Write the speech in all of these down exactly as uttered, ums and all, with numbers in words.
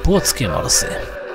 Płockie Morsy.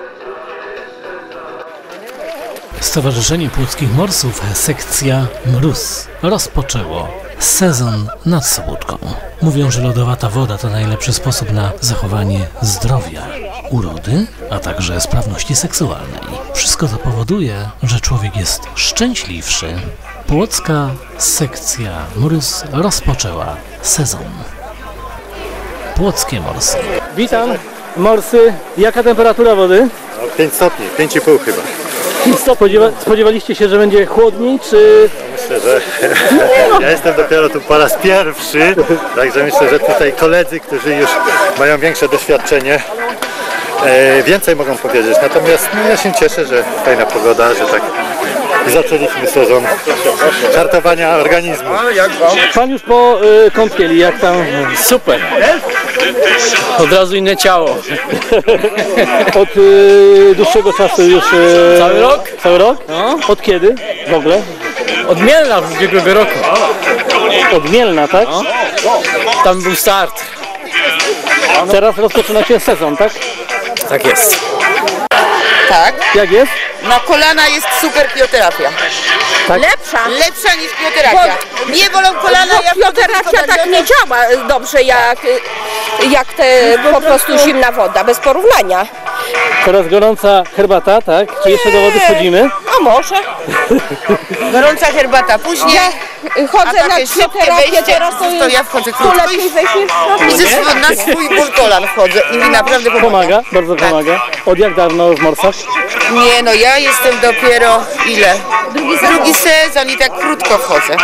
Stowarzyszenie Płockich Morsów, sekcja Mróz, rozpoczęło sezon nad Sobótką. Mówią, że lodowata woda to najlepszy sposób na zachowanie zdrowia, urody, a także sprawności seksualnej. Wszystko to powoduje, że człowiek jest szczęśliwszy. Płocka sekcja Mróz rozpoczęła sezon. Płockie Morsy. Witam, Morsy. Jaka temperatura wody? No, pięć stopni, pięć i pół chyba. Spodziewa spodziewaliście się, że będzie chłodniej, czy... Myślę, że ja jestem dopiero tu po raz pierwszy, także myślę, że tutaj koledzy, którzy już mają większe doświadczenie, e, więcej mogą powiedzieć. Natomiast no, ja się cieszę, że fajna pogoda, że tak zaczęliśmy sezon hartowania organizmu. Pan już po y, kąpieli, jak tam? Super! Od razu inne ciało. Od y, dłuższego czasu już... Y, Cały rok? Cały rok? No. Od kiedy w ogóle? Od Mielna z ubiegłego roku. Od Mielna, tak? No. Tam był start. Teraz rozpoczynacie sezon, tak? Tak jest. Tak. Jak jest? Na kolana jest super fizjoterapia. Tak? Lepsza. Lepsza niż fizjoterapia. Nie bolą kolana, Bo ja fizjoterapia tak nie działa dobrze jak, jak te po prostu zimna woda, bez porównania. Teraz gorąca herbata, tak? Czy jeszcze do wody wchodzimy? A może? Gorąca herbata, później Chodzę a na takie szybkie fizjoterapię, wejście, teraz to, to ja wchodzę tu krótko lepiej i, wejść niż i ze swo- na swój ból kolan wchodzę i mi naprawdę pomaga. Pomaga, bardzo Tak. pomaga. Od jak dawno w Morsach? Nie no, ja jestem dopiero ile? Drugi sezon. Drugi sezon i tak krótko wchodzę.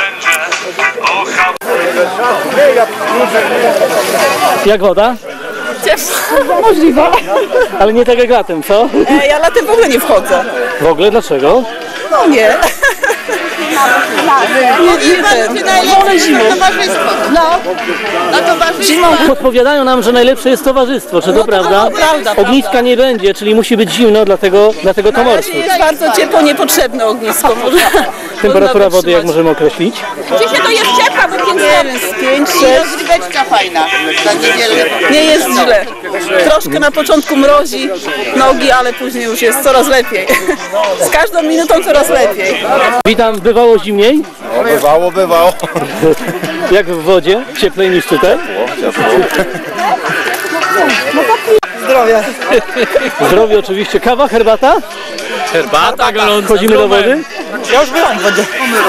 Jak woda? Możliwe. Ale nie tak jak latem, co? Ja latem w ogóle nie wchodzę. W ogóle dlaczego? No nie. Wolę zimą. Na towarzystwo. No, Na towarzystwo. zimą. Podpowiadają nam, że najlepsze jest towarzystwo, czy to prawda? prawda, Ogniska nie będzie, czyli musi być zimno, dlatego, dlatego to morsy. Jest bardzo ciepło, niepotrzebne ognisko. Może. Temperatura wody jak możemy określić? Dzisiaj to jest ciepła, bo pięć I rozryweczka fajna. Na niedzielę. Nie jest źle. Troszkę na początku mrozi nogi, ale później już jest coraz lepiej. Z każdą minutą coraz lepiej. Witam, bywało zimniej? No, bywało, bywało. Jak w wodzie? Cieplej niż tutaj? Zdrowia. Zdrowie oczywiście. Kawa, herbata? Herbata gorąca. Chodzimy do wody? Ja już byłam w wodzie.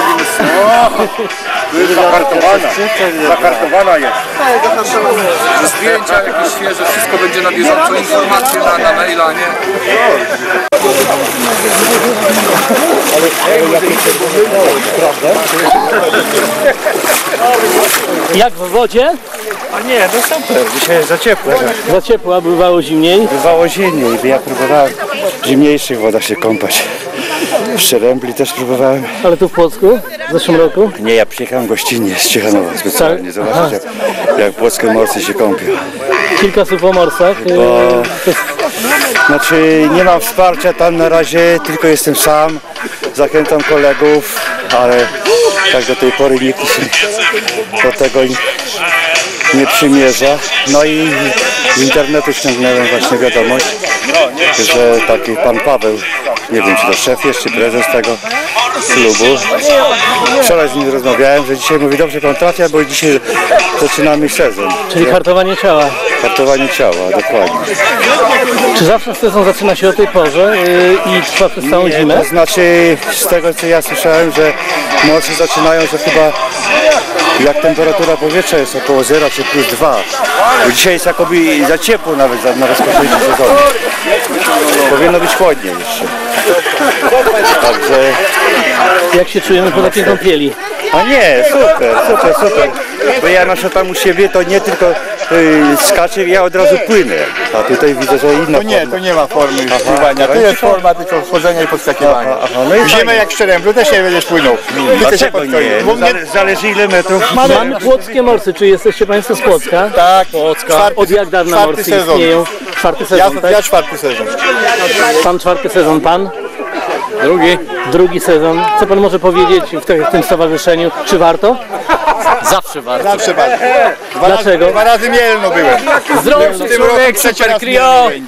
Zakartowana. Zakartowana jest. Zdjęcia jakieś świeże, wszystko będzie na bieżąco, informacje na, na maila, nie? Jak w wodzie? A nie, no super, dzisiaj jest za ciepło. Za ciepło, a bywało zimniej. Bywało zimniej, ja próbowałem w zimniejszych wodach się kąpać. W Szerembli też próbowałem. Ale tu w Płocku w zeszłym roku? Nie, ja przyjechałem gościnnie z Ciechanowa specjalnie, zobaczyć jak, jak płockie morsy się kąpią. Kilka słów o morsach. Bo- Yy, Znaczy nie mam wsparcia tam na razie, tylko jestem sam. Zachęcam kolegów, ale tak do tej pory nikt się do tego nie przymierza. No i z internetu ściągnąłem właśnie wiadomość, że taki pan Paweł, nie wiem czy to szef jest, czy prezes tego klubu. Wczoraj z nim rozmawiałem, że dzisiaj mówi, dobrze pan trafia, bo dzisiaj zaczynamy sezon. czyli hartowanie ciała. Hartowanie ciała, dokładnie. Czy zawsze sezon zaczyna się o tej porze yy, i trwa przez całą Nie, zimę? to znaczy, z tego co ja słyszałem, że morsy zaczynają, że chyba jak temperatura powietrza jest około zera czy plus dwa. Bo dzisiaj jest jakoby za ciepło nawet za- na rozpoczęcie sezonu. Powinno być chłodniej jeszcze. Także, Jak się czujemy po takiej kąpieli? a nie, super, super, super. Bo ja na przykład tam u siebie to nie tylko y, skaczę, ja od razu płynę. A tutaj widzę, że inna To nie, forma. to nie ma formy Aha, pływania, to to jest jest forma tylko wchodzenia i podskakiwania. Aha, aha, no i W zimę fajnie. jak w Szeremblu też nie będziesz płynął. Ty się Dlaczego podkoi. nie? Bo mnie... Zale, zależy ile metrów. Mamy Płockie Morsy, czy jesteście Państwo z Płocka? Tak, czwarty, Od jak dawna czwarty morsy sezon. istnieją? Czwarty Ja, sezon, tak? ja czwarty sezon. Pan czwarty sezon, pan? Drugi. Drugi sezon. Co pan może powiedzieć w, te, w tym stowarzyszeniu? Czy warto? Zawsze warto. Zawsze bardzo. Dwa Dlaczego? Razy, dwa razy Mielno byłem. Zdrowy W tym roku człowiek, trzeci super raz krio. Mielno będzie.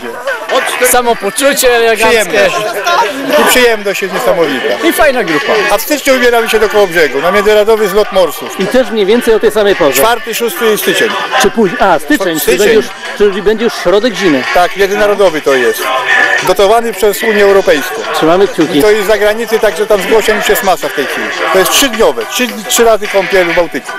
Samopoczucie eleganckie. Przyjemność. I przyjemność jest niesamowita. I fajna grupa. A w styczniu wybieramy się do Kołobrzegu na międzynarodowy zlot morsów. I też mniej więcej o tej samej porze. czwarty, szósty styczeń. Czy później? A, styczeń, Styczeń. Czyli, będzie już, czyli będzie już środek zimy. Tak, międzynarodowy to jest. Dotowany przez Unię Europejską. Trzymamy kciuki. I to jest z zagranicy, także tam zgłoszeń już jest masa w tej chwili. To jest trzydniowe, trzy, trzy razy kąpiel w Bałtyku.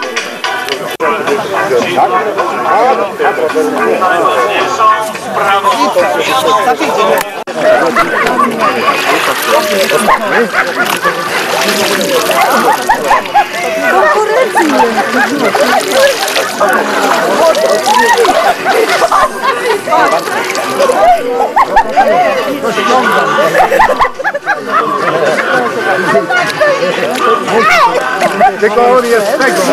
Tylko on jest tego.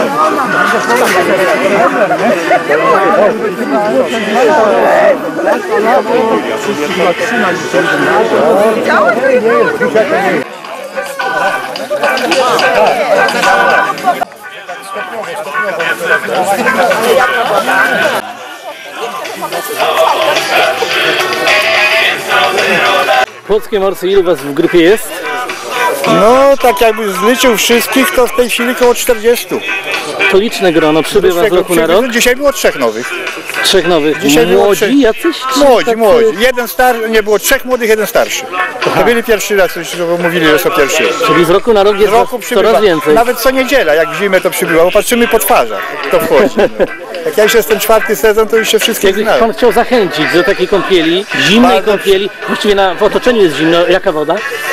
Płockie morsy, ilu was w grupie jest? No, tak jakby zliczył wszystkich, to w tej chwili około czterdziestu. To liczne grono, przybywa z roku na rok. Dzisiaj było trzech nowych. Trzech nowych. Dzisiaj było Młodzi trzech. jacyś? Czy Młodzi, tacy- młodzi. Jeden starszy, nie było trzech młodych, jeden starszy. To byli pierwszy raz, już mówili, że są pierwszy raz. Czyli z roku na rok jest W roku was przybywa. coraz więcej. Nawet co niedziela, jak w zimę to przybywa, bo patrzymy po twarzach, kto wchodzi. No. Jak ja już jestem czwarty sezon, to już się wszystkich Jakby znałem. pan chciał zachęcić do takiej kąpieli, zimnej Bardzo- kąpieli, właściwie na, w otoczeniu jest zimno, jaka woda?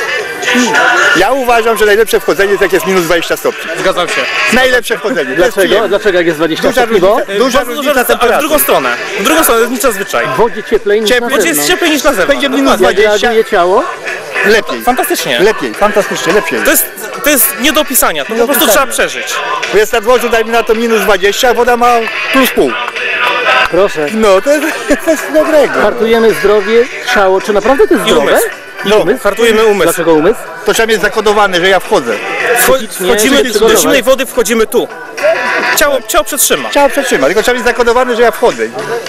Ja uważam, że najlepsze wchodzenie jest jak jest minus dwadzieścia stopni. Zgadzam się. Najlepsze wchodzenie. To jest Dlaczego? przyjemne. Dlaczego jak jest dwadzieścia Duża stopni, bo różnica, duża różnica Ale w temperatury. drugą stronę. W drugą stronę jest niczym zwyczaj. w wodzie cieplej niż Ciepło, na Wodzie jest zewnątrz. cieplej niż na zewnątrz. Będzie minus Jak dwadzieścia. reaguje ciało? Lepiej. Fantastycznie. Lepiej, fantastycznie, lepiej. To jest, to jest nie do opisania, to po prostu opisania. trzeba przeżyć. Bo jest na dworzu, dajmy na to minus dwadzieścia, a woda ma plus pół. Proszę. No, to jest coś dobrego. Hartujemy zdrowie, ciało. Czy naprawdę to jest I zdrowe? umysł. I No, umysł? Hartujemy umysł. Dlaczego umysł? To trzeba mieć zakodowane, że ja wchodzę. Psychicznie, Wchodzimy żeby do przygotować. zimnej wody, wchodzimy tu. Ciało, ciało przetrzyma. Trzeba przetrzymać, tylko trzeba mieć zakodowane, że ja wchodzę.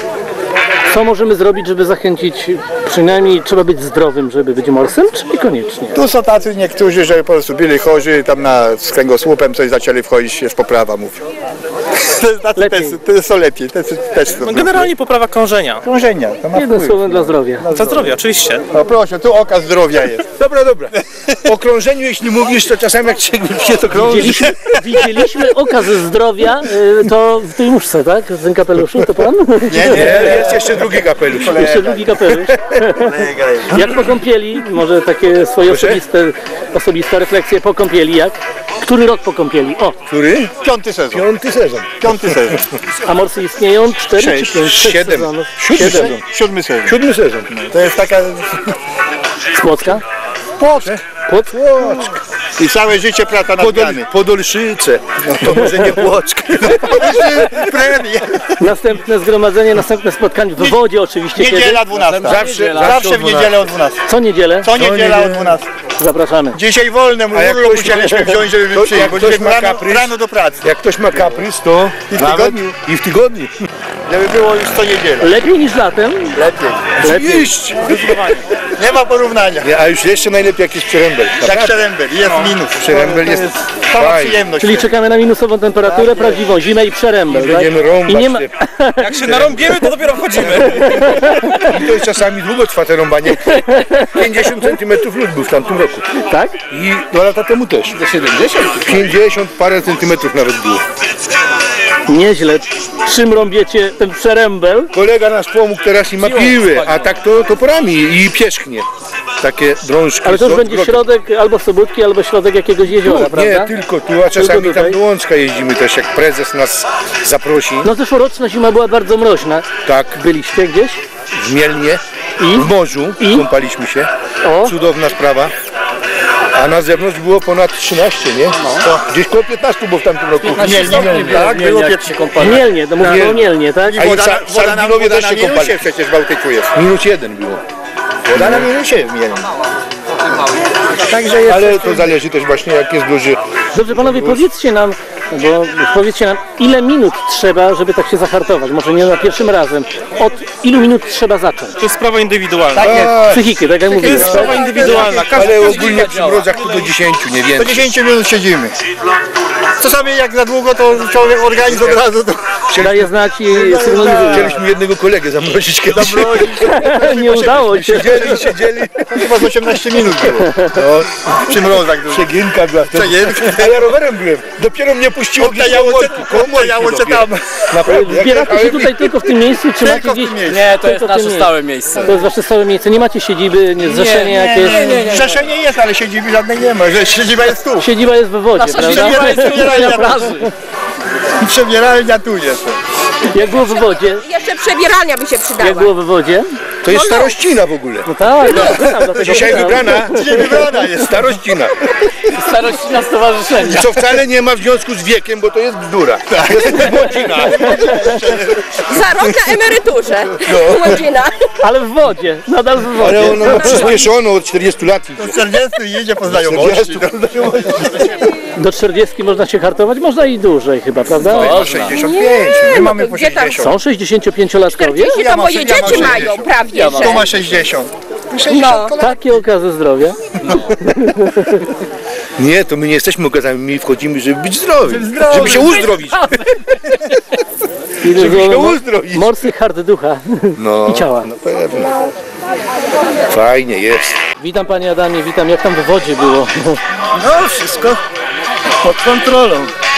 Co możemy zrobić, żeby zachęcić, przynajmniej trzeba być zdrowym, żeby być morsem, czy niekoniecznie? Tu są tacy niektórzy, że po prostu byli chorzy, tam na, z kręgosłupem coś zaczęli wchodzić, jest poprawa, mówią. To jest tacy Lepiej. też, to są lepiej, też, też są. No, generalnie poprawa krążenia. krążenia, to ma Jednym wpływ. słowem dla zdrowia. Za zdrowie, oczywiście. O proszę, tu oka zdrowia jest. Dobra, dobra. O krążeniu jeśli mówisz, to czasami jak się wypije, to krąży. Widzieliśmy, widzieliśmy okaz zdrowia, y, to w tej muszce, tak? W tym kapeluszu, to pan? Nie, nie, Jest jeszcze drugi kapelusz. Jeszcze drugi kapelusz. Jak po kąpieli, może takie swoje osobiste, osobiste refleksje po kąpieli, jak? Który rok po kąpieli? O, Który? piąty sezon. Piąty sezon. Piąty sezon. a morsy istnieją? Cztery Sześć, czy pięć? Sześć siedem. sezonów. Siódmy Siedem. sezon. Siódmy sezon. Siódmy sezon. To jest taka Z Płocka? Płock. Płock? I całe życie praca na Podol, zmiany. Podolszyce. To może nie Płock. Premie. Następne zgromadzenie, następne spotkanie w wodzie oczywiście. Kiedy? Niedziela dwunasta. Zawsze, Zawsze w niedzielę o dwunastej. Co niedzielę? Co niedziela o dwunastej. Zapraszamy. Dzisiaj wolne, mój A jak urlop ktoś musieliśmy ma- wziąć, żeby to- przyjechać, jak bo ktoś dzisiaj ma rano, kaprys- rano do pracy. Jak ktoś ma kaprys, to I w nawet tygodniu. i w tygodniu. Żeby było już co niedziela. Lepiej niż latem? Lepiej. Lepiej. Iść. Nie ma porównania. Nie, a już jeszcze najlepiej jak jest przerębel. Jak Przerębel, jest minus. Przerębel jest Sama fajny. przyjemność. Czyli czekamy na minusową temperaturę, prawdziwą zimę i przerębel, tak? Będziemy rąbać I nie ma... się. Jak się narąbiemy, to dopiero wchodzimy. I to jest czasami długo trwa te rąbanie. pięćdziesiąt centymetrów lód był w tamtym roku. Tak? I dwa lata temu też. siedemdziesiąt? pięćdziesiąt parę centymetrów nawet było. Nieźle. Czym rąbiecie ten przerębel? Kolega nas pomógł teraz i ma piły, a tak to toporami i pierzchnie. Takie drążki. Ale to już z będzie odwrotem. środek albo Sobótki, albo środek jakiegoś jeziora, Tu, prawda? nie, tylko tu, a czasami tutaj? tam do Łącka jeździmy też, jak prezes nas zaprosi. No zeszłoroczna zima była bardzo mroźna. Tak, Byliście gdzieś? w Mielnie, I? w morzu, I? kąpaliśmy się. O, Cudowna sprawa. A na zewnątrz było ponad trzynaście, nie? To gdzieś koło piętnaście było w tamtym roku. Tak, było piętnaście. Mielnie, to mówimy o Mielnie, tak? I A i woda, Sa- woda, na, Sardinowie woda też na się minusie kąpali. przecież w Bałtyku jest. Minus jeden było. Woda na minusie w Mielnie. Także jest Ale to zależy też właśnie jak jest duży. Dobrze, panowie, powiedzcie nam, Bo powiedzcie nam, ile minut trzeba, żeby tak się zahartować? Może nie za pierwszym razem. Od ilu minut trzeba zacząć? To jest sprawa indywidualna. Tak jest. Psychikę, tak jak To mówiłem. jest sprawa indywidualna. Każdy Ale każdy ogólnie przy mrozach to do dziesięciu, nie więcej. Do dziesięciu minut siedzimy. Czasami jak za długo, to człowiek organizm od razu to... Daje znać i sygnalizuje. Chcieliśmy jednego kolegę zamrozić kiedyś. Nie udało się. Siedzieli i siedzieli. Chyba z osiemnaście minut było. No, przy mrozach. Przegiętka była. Przegiętka. A ja rowerem byłem. Dopiero mnie puściło gdzieś koło cię tam. Zbieracie się tutaj tylko w tym miejscu, czy macie gdzieś... Nie, to jest Tylko w tym nasze miejscu. stałe miejsce. To jest wasze stałe miejsce. Nie macie siedziby, nie, zrzeszenie jakieś? Zrzeszenie jest, ale siedziby żadnej nie ma. Że siedziba jest tu. Siedziba jest we wodzie, prawda? Siedziba jest przebieralnia plaży. Przebieralnia tu jest. Jak było w wodzie? Jeszcze przebieralnia by się przydała. Jak było w wodzie? To jest starościna w ogóle. No tak, no, znam, dlatego Dzisiaj pytam. wybrana, dzisiaj wybrana jest starościna. Starościna stowarzyszenia. Co wcale nie ma w związku z wiekiem, bo to jest bzdura. To jest młodzina. Za rok na emeryturze. Młodzina. Ale w wodzie, nadal w wodzie. Ale ona ma przyspieszoną od czterdziestu lat. Od czterdziestu i jedzie po znajomości. Do czterdziestki można się hartować? Można i dłużej chyba, prawda? sześćdziesiąt pięć, my mamy po Gdzie tam sześćdziesiąt. Są sześćdziesięciopięciolatkowie? czterdzieści to Ja mam- moje ja mam dzieci sześćdziesiąt. mają prawie, Tu że. ma sześćdziesiąt. No. Takie okazy zdrowia. Nie, to my nie jesteśmy okazami, my wchodzimy, żeby być zdrowi. Żeby się uzdrowić. Żeby się uzdrowić. Morsy hard ducha No, i ciała. no pewno. Fajnie jest. Witam panie Adamie, witam. Jak tam w wodzie było? No wszystko pod kontrolą.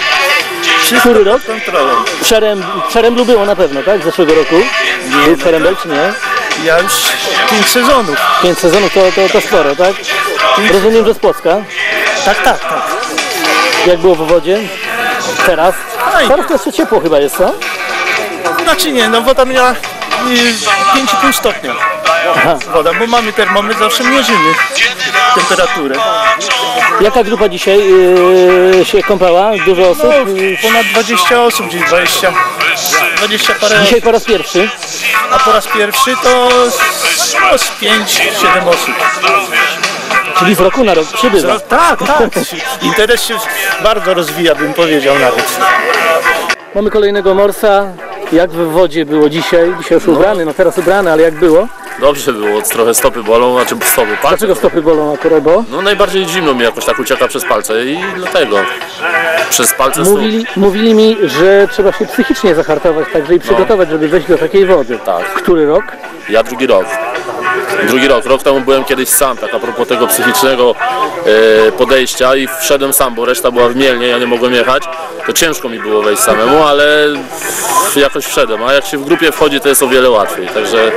Który rok? Kontrolą. Przeręb, Przeręblu było na pewno, tak? Z zeszłego roku? Był Przerębel czy nie? Ja już pięć sezonów. Pięć sezonów to, to, to sporo, tak? Rozumiem, że z Płocka. Tak, tak, tak. Jak było w wodzie? Teraz? Fajnie. Teraz to jeszcze ciepło chyba jest, co? Znaczy nie, no woda miała pięć i pół stopnia. Woda, bo mamy termometr, zawsze mierzymy temperaturę. Jaka grupa dzisiaj yy, się kąpała? Dużo osób? No, ponad dwadzieścia osób, gdzieś dwadzieścia, dwadzieścia parę osób. Dzisiaj po raz pierwszy. A po raz pierwszy to no, z pięć siedem osób. Czyli z roku na rok przybywa. Tak, tak. Interes się bardzo rozwija, bym powiedział nawet. Mamy kolejnego morsa. Jak w wodzie było dzisiaj? Dzisiaj już ubrany, no teraz ubrany, ale jak było? Dobrze było, trochę stopy bolą, znaczy stopy, palce. Dlaczego stopy bolą akurat, bo? No najbardziej zimno mi jakoś tak ucieka przez palce i dlatego przez palce Mówili, mówili mi, że trzeba się psychicznie zahartować, także i przygotować, żeby wejść do takiej wody. Tak. Który rok? Ja drugi rok. Drugi rok. Rok temu byłem kiedyś sam, tak a propos tego psychicznego e, podejścia i wszedłem sam, bo reszta była w Mielnie, ja nie mogłem jechać. To ciężko mi było wejść samemu, ale jakoś wszedłem. A jak się w grupie wchodzi, to jest o wiele łatwiej. Także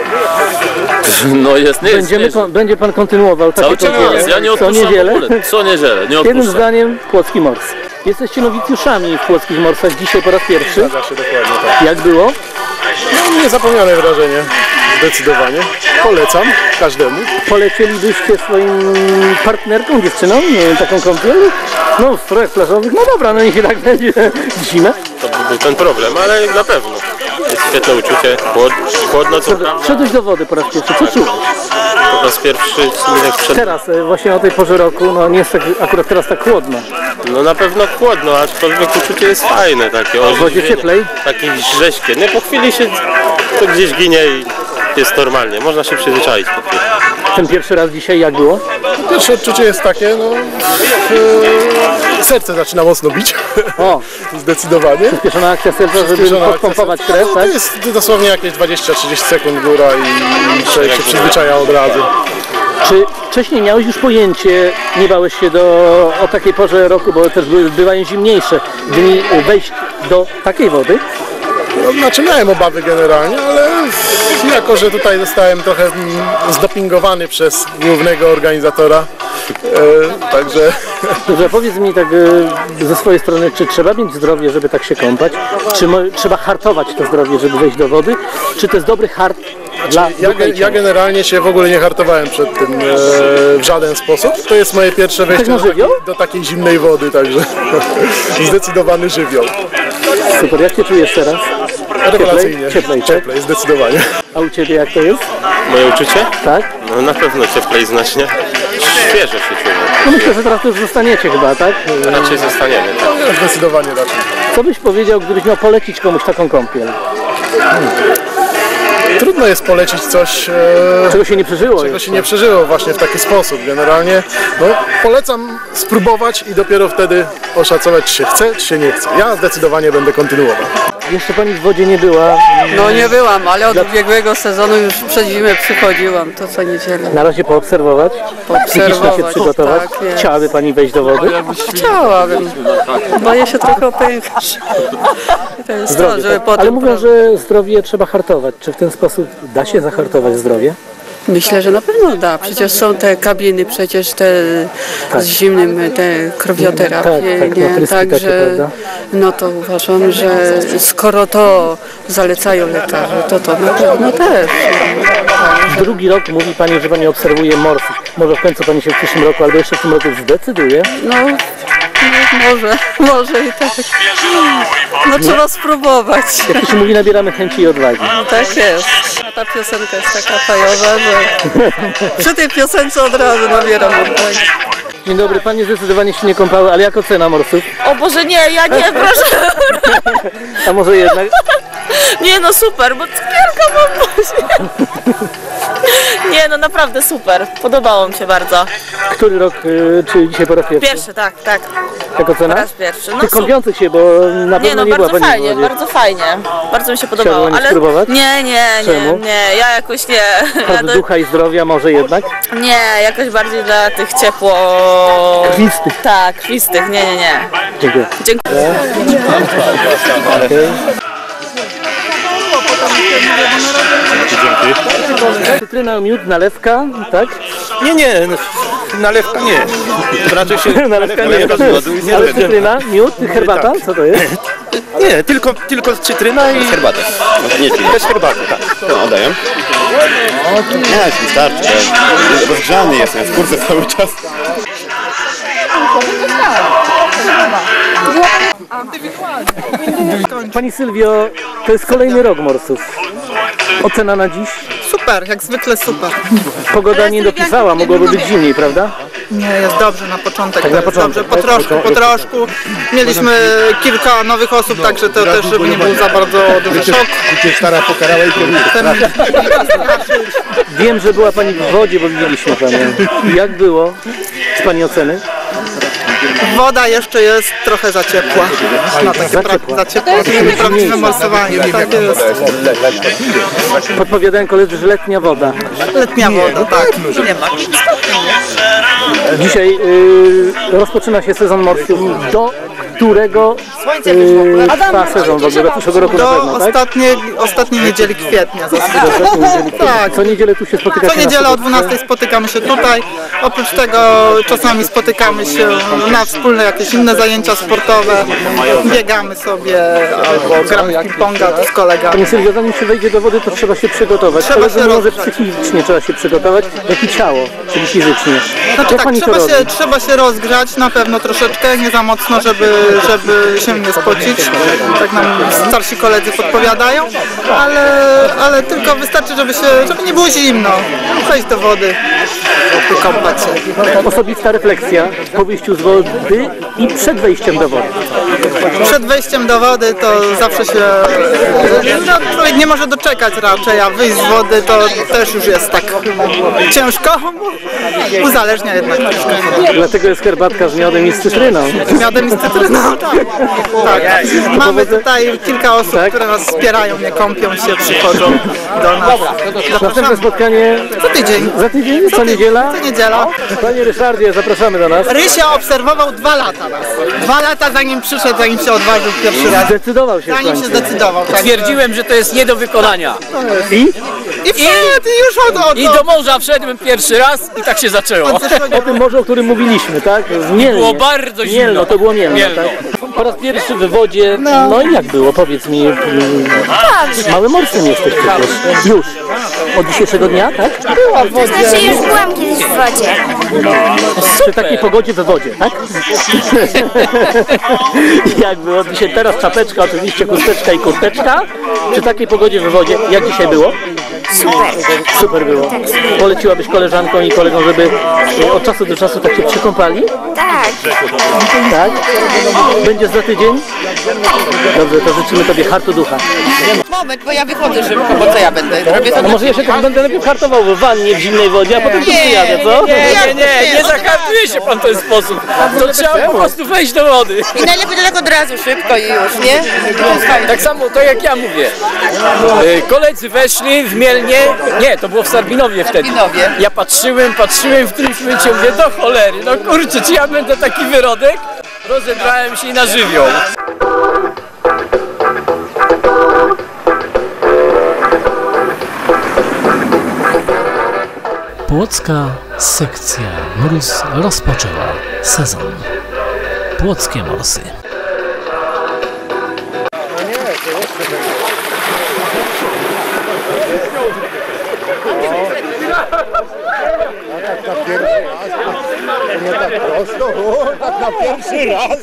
no jest, nie jest. Będziemy, nie, kon, będzie pan kontynuował takie cały czas, kąpiele ja nie co odpuszczam w niedzielę? ogóle. Co niedzielę, nie Jednym odpuszczam. zdaniem Płocki Mors. Jesteście nowicjuszami w Płockich Morsach dzisiaj po raz pierwszy. Zgadza się dokładnie tak. Jak było? No, niezapomniane wrażenie, zdecydowanie. Polecam każdemu. Polecielibyście swoim partnerkom, dziewczynom, nie wiem, taką kąpiel? No w strojach plażowych, no dobra, no niech i tak będzie w zimę. To by był ten problem, ale na pewno. Jest świetne uczucie, chłod, chłodno co prawda. Wszedłeś do wody po raz pierwszy, co czułeś? Po raz pierwszy w sumie jak wszedłem. Teraz, e, właśnie o tej porze roku, no nie jest tak, akurat teraz tak chłodno. No na pewno chłodno, aczkolwiek uczucie jest fajne, takie W wodzie cieplej? Takie rzeźkie. Nie, po chwili się to gdzieś ginie i jest normalnie, można się przyzwyczaić po chwili. Ten pierwszy raz dzisiaj jak było? Pierwsze odczucie jest takie, no, e, serce zaczyna mocno bić, O, zdecydowanie. przyspieszona akcja serca, żeby Przyspieszona akcja podpompować serca. krew, No, tak? to jest dosłownie jakieś dwadzieścia trzydzieści sekund góra i człowiek się przyzwyczaja od razu. Czy wcześniej miałeś już pojęcie, nie bałeś się do, o takiej porze roku, bo też były, bywają zimniejsze dni, wejść do takiej wody? No, znaczy miałem obawy generalnie, ale jako, że tutaj zostałem trochę mm, zdopingowany przez głównego organizatora, e, także... Dobrze, powiedz mi tak e, ze swojej strony, czy trzeba mieć zdrowie, żeby tak się kąpać? Czy mo, trzeba hartować to zdrowie, żeby wejść do wody? Czy to jest dobry hart dla Ja, ducha i ja ciała? generalnie się w ogóle nie hartowałem przed tym e, w żaden sposób. To jest moje pierwsze wejście na do takiej, żywioł? do takiej zimnej wody, także zdecydowany żywioł. Super, jak się czujesz teraz? Rewelacyjnie. Cieplej, tak? Cieplej, zdecydowanie. A u Ciebie jak to jest? Moje uczucie? Tak? No na pewno cieplej znacznie. Świeżo się czuje. No myślę, że teraz to już zostaniecie chyba, tak? Raczej zostaniemy. No, zdecydowanie raczej. Co byś powiedział, gdybyś miał polecić komuś taką kąpiel? Trudno jest polecić coś, e, Czego się nie przeżyło czego jeszcze. się nie przeżyło właśnie w taki sposób. Generalnie no, polecam spróbować i dopiero wtedy oszacować, czy się chce, czy się nie chce. Ja zdecydowanie będę kontynuował. Jeszcze pani w wodzie nie była. No nie byłam, ale od ubiegłego sezonu już przed zimę przychodziłam, to co niedzielę. Na razie poobserwować, psychicznie się Poobserwować, przygotować. tak jest. Chciałaby pani wejść do wody? Chciałabym. Boję się trochę opękać. To jest to, Zdrowie, żeby tak? potem... Ale mówią, że zdrowie trzeba hartować. Czy w ten sposób da się zahartować zdrowie? Myślę, że na pewno da. Przecież są te kabiny, przecież te z zimnym, te krwioterapię, Tak, tak, nie? na tryski takie, Także prawda? no to uważam, że skoro to zalecają lekarze, to to na pewno też. Drugi rok mówi pani, że pani obserwuje morsów. Może w końcu pani się w przyszłym roku albo jeszcze w tym roku zdecyduje? No, no może, może i tak. No trzeba spróbować. Jak to się mówi, nabieramy chęci i odwagi. Tak jest. Ta piosenka jest taka fajowa, że przy tej piosence od razu nabieram odwagi. Dzień dobry, pani zdecydowanie się nie kąpały, ale jak ocena morsów? O Boże, nie, ja nie, proszę. A może jednak? Nie no, super, bo cukierka mam buzi. Nie no, naprawdę super. Podobało mi się bardzo. Który rok, y, czy dzisiaj po raz pierwszy? Pierwszy, tak, tak. Jak ocena? Po raz pierwszy. No Tych super. kąpiących się, bo na pewno Nie no, nie była bardzo pani fajnie, w wodzie. bardzo fajnie. Bardzo mi się podobało. Chciała pani Ale spróbować? nie, nie, Czemu? nie, nie, ja jakoś nie. Ja Od do... ducha i zdrowia może jednak? Nie, jakoś bardziej dla tych ciepło... Krwistych. Tak, krwistych, nie, nie, nie. Dziękuję. Dziękuję. Cytryna, miód, nalewka, tak? Nie, nie, nalewka nie. Raczej się Nalewka nie, nalewka z lodu i nie ale będzie. cytryna, miód, herbata, co to jest? Nie, tylko, tylko cytryna i... Herbatę. Nie, też herbatę, tak. No, oddaję. Nie, już wystarczy. Ja rozgrzany jestem, w kurce cały czas. Pani Sylwio, to jest kolejny rok morsów. Ocena na dziś? Super, jak zwykle super. Pogoda nie dopisała, mogłoby być zimniej, prawda? Nie, jest dobrze na początek. Tak, to na jest początek, dobrze, po tak? troszku, po troszku. Mieliśmy kilka nowych osób, także to też, żeby nie był za bardzo duży szok. Stara pokarała i Wiem, że była pani w wodzie, bo widzieliśmy panią. Jak było z pani oceny? Woda jeszcze jest trochę za ciepła. Na takie Za pra- ciepła. Za ciepła, żeby prawdziwe morsowanie. Tak jest. Podpowiadają koledzy, że letnia woda. Letnia woda, tak. Nie ma. Dzisiaj y, rozpoczyna się sezon morsów, do którego y, trwa sezon w ogóle, do przyszłego roku na Do pewno, tak? ostatniej, ostatniej niedzieli kwietnia zazwyczaj. Do ostatniej niedzieli. Tak. Co niedzielę tu się spotykacie Co na niedzielę o sobotę? dwunastej spotykamy się tutaj. Oprócz tego czasami spotykamy się na wspólne jakieś inne zajęcia sportowe. Biegamy sobie albo gramy w ping-ponga z kolegami. Pani Sylwia, zanim się wejdzie do wody, to trzeba się przygotować. Trzeba Koledzy się mówią, że rozgrzać. psychicznie trzeba się przygotować, jak i ciało, czyli fizycznie. Znaczy Jak tak, pani to trzeba robi? się, trzeba się rozgrzać na pewno troszeczkę, nie za mocno, żeby, żeby się nie spocić. Tak nam starsi koledzy podpowiadają, ale, ale tylko wystarczy, żeby się, żeby nie było zimno. Wejść do wody, wykąpać się. Osobista refleksja po wyjściu z wody i przed wejściem do wody. Przed wejściem do wody to zawsze się, no, człowiek nie może doczekać raczej, a wyjść z wody to też już jest tak ciężko, bo uzależnia jednak troszkę. Dlatego jest herbatka z miodem i z cytryną. Z miodem i z cytryną, tak. tak. Mamy tutaj kilka osób, które nas wspierają, nie kąpią się, przychodzą do nas. Następne spotkanie za tydzień. Za tydzień? Co niedziela? Co niedziela. Panie Ryszardzie, zapraszamy do nas. Rysia obserwował dwa lata nas. Dwa lata zanim przyszedł, zanim się odważył pierwszy raz. Zdecydował się. Zanim się zdecydował. Tak. Twierdziłem, że to jest nie do wykonania. I? I wszedł, i już od, od, I do morza wszedłem pierwszy raz i tak się zaczęło. O tym morzu, o którym mówiliśmy, tak? Z Mielnie. Było bardzo zimno. Mielno, to było Mielno, Mielno. tak? Po raz pierwszy w wodzie, no i jak było? Powiedz mi. Małym morsem jesteś przecież. Już. Od dzisiejszego dnia, tak? była w wodzie. Znaczy już byłam kiedyś w wodzie. Przy takiej pogodzie we wodzie, tak? Jak było dzisiaj? Teraz czapeczka, oczywiście chusteczka i kurteczka. Przy takiej pogodzie we wodzie, jak dzisiaj było? Super. Super było. Poleciłabyś koleżankom i kolegom, żeby e, od czasu do czasu tak się przekąpali? Tak. Tak? Będziesz za tydzień? Dobrze, to życzymy Tobie hartu ducha. Moment, bo ja wychodzę szybko, bo co ja będę? Robię to No może ja się tak będę najpierw hartował w wannie w zimnej wodzie, a potem tu przyjadę, co? Nie, nie, nie, nie zahartuje się pan w ten sposób. To trzeba po prostu wejść do wody. I najlepiej tak od razu, szybko i już, nie? Tak samo, to jak ja mówię. E, Koledzy weszli w Mielnie, nie, to było w Sarbinowie wtedy. Ja patrzyłem, patrzyłem, w którymś momencie mówię, do cholery, no kurczę, czy ja będę taki wyrodek? Rozebrałem się i na żywioł. Płocka sekcja Mróz rozpoczęła sezon. Płockie morsy. Nie tak prosto, o, tak na pierwszy raz.